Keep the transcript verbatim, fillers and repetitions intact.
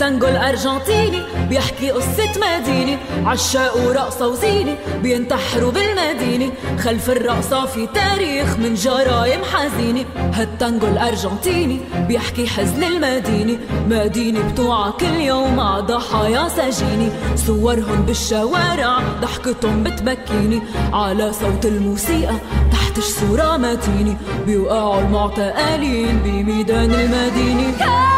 هالتانجو الأرجنتيني بيحكي قصة مدينة، عشاق ورقصة وزينة بينتحروا بالمدينة. خلف الرقصة في تاريخ من جرايم حزينة. هالتانجو الأرجنتيني بيحكي حزن المدينة، مدينة بتوعى كل يوم مع ضحايا سجينة. صورهم بالشوارع ضحكتهم بتبكيني، على صوت الموسيقى تحت صورة متينة بيوقعوا المعتقلين بميدان المدينة.